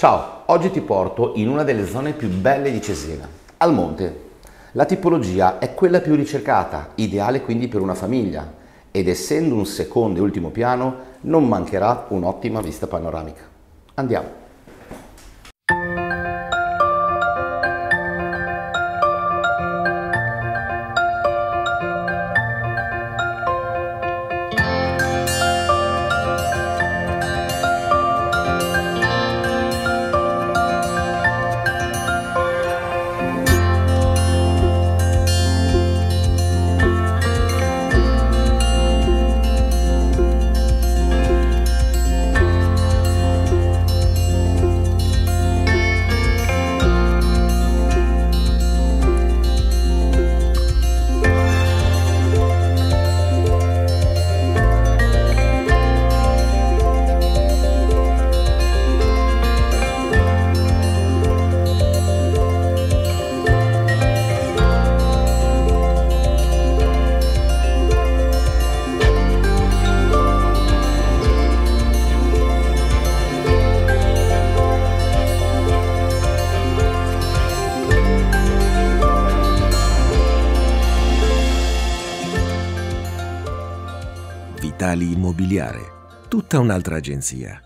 Ciao, oggi ti porto in una delle zone più belle di Cesena, al monte. La tipologia è quella più ricercata, ideale quindi per una famiglia, ed essendo un secondo e ultimo piano non mancherà un'ottima vista panoramica. Andiamo. Vitali Immobiliare, tutta un'altra agenzia.